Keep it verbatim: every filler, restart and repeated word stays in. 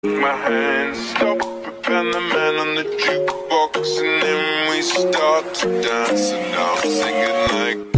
My hands stop and the man on the jukebox, and then we start to dance, and I'm singing like